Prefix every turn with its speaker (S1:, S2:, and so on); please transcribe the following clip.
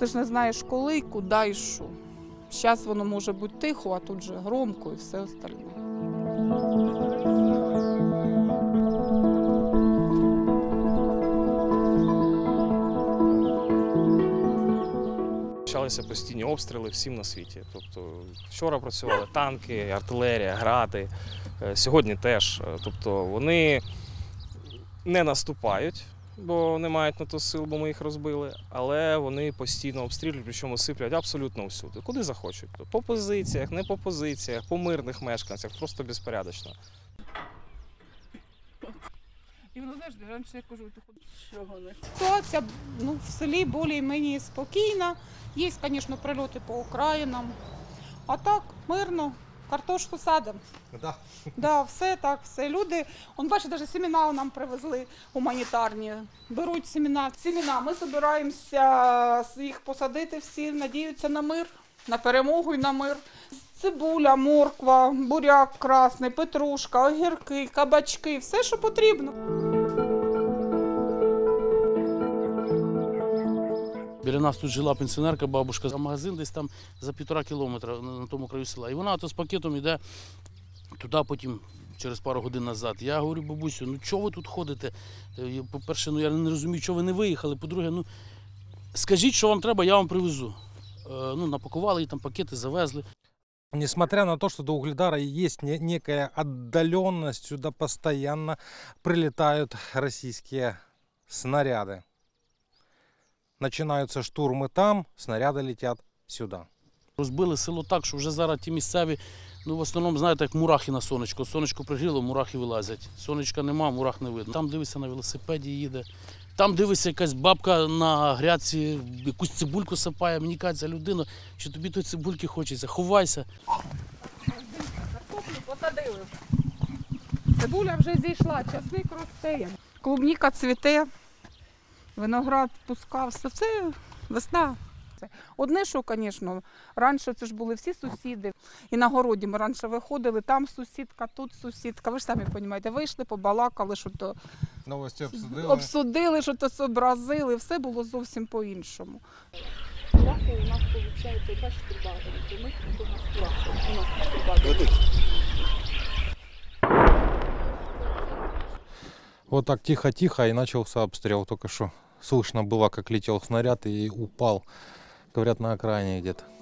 S1: ти ж не знаєш коли, і куди і що. Зараз воно може бути тихо, а тут же громко і все остальне.
S2: Почалися постійні обстріли всім на світі. Тобто вчора працювали танки, артилерія, гради, сьогодні теж. Тобто вони не наступають, бо не мають на то сил, бо ми їх розбили, але вони постійно обстрілюють, причому сиплять абсолютно всюди, куди захочуть. По позиціях, не по позиціях, по мирних мешканцях, просто безпорядочно.
S1: І воно, знаєш, раніше я кажу, ситуація в селі більш-менш спокійна. Є, звісно, прильоти по окраїнам. А так, мирно, картошку садимо.
S3: Да.
S1: Да, все так, все. Люди, бачите, навіть семена нам привезли гуманітарні. Беруть семена. Ми збираємося їх посадити всі, надіються на мир, на перемогу і на мир. Цибуля, морква, буряк красний, петрушка, огірки, кабачки, все, що потрібно.
S4: Біля нас тут жила пенсіонерка, бабушка, а магазин десь там за 1,5 кілометра на тому краю села. І вона з пакетом йде туди, потім через пару годин назад. Я говорю, бабусю, ну чого ви тут ходите? По-перше, я не розумію, чого ви не виїхали. По-друге, скажіть, що вам треба, я вам привезу. Напакували, і там пакети завезли.
S3: Несмотря на то, что до Угледара есть некая отдаленность, сюда постоянно прилетают российские снаряды. Начинаются штурмы там, снаряды летят сюда.
S4: Розбили село так, що вже зараз ті місцеві, в основному, знаєте, як мурахи на сонечко. Сонечко пригріло, мурахи вилазять. Сонечка нема, мурах не видно. Там дивишся, на велосипеді їде. Там дивиться, якась бабка на грядці, якусь цибульку сапає. Мені кажеться, людина, що тобі той цибульки хочеться, ховайся.
S1: Картоплю посадили. Цибуля вже зійшла, часник росте. Клубніка цвіте, виноград пускався. Це весна. Одне, що, звісно, раніше це ж були всі сусіди. І на городі ми раніше виходили, там сусідка, тут сусідка. Ви ж самі розумієте, вийшли, побалакали, що то
S3: Новості
S1: обсудили, що то зобразили. Все було зовсім по-іншому. Мурахи у нас, виходить, бачите, багато. Ми тут у нас мурахи.
S3: Вот так тихо-тихо и начался обстрел. Только что слышно было, как летел снаряд и упал, говорят, на окраине где-то.